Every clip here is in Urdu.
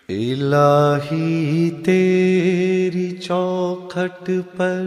الہی تیری چوکھٹ پر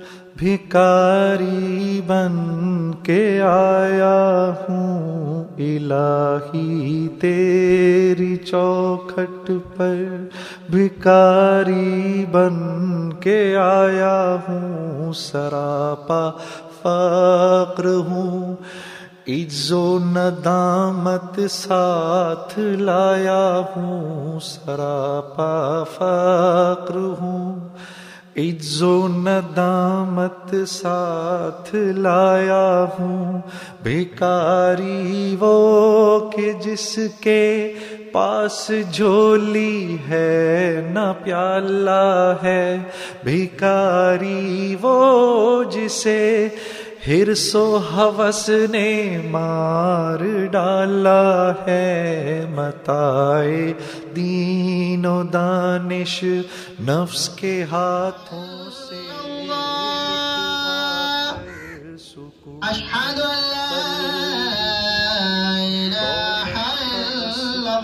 بھکاری بن کے آیا ہوں، الہی تیری چوکھٹ پر بھکاری بن کے آیا ہوں، سراپا فقر ہوں، عجز و ندامت ساتھ لایا ہوں، سراپا فقر ہوں، عجز و ندامت ساتھ لایا ہوں، بھکاری وہ کہ جس کے پاس جھولی ہے نہ پیالہ ہے، بھکاری وہ جسے حرص و ہوس نے مار ڈالا ہے، متاع دین و دانش نفس کے ہاتھوں سے اشہد ان لا الہ الا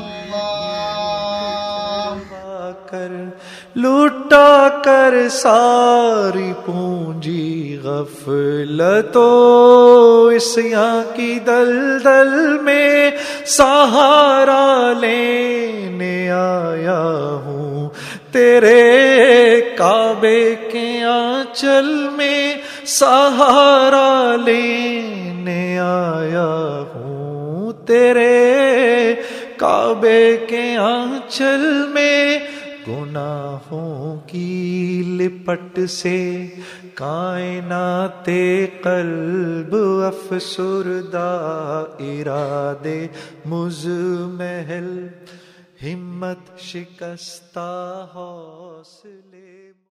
اللہ، لٹا کر ساری پونجی غفلت و عصیاں کی دلدل میں سہارا لینے آیا ہوں، تیرے کعبے کے آنچل میں سہارا لینے آیا ہوں، تیرے کعبے کے آنچل میں گناہوں کی لپٹ سے کائنات قلب افسردہ، ارادے مزمحل ہمت شکستہ حوصلے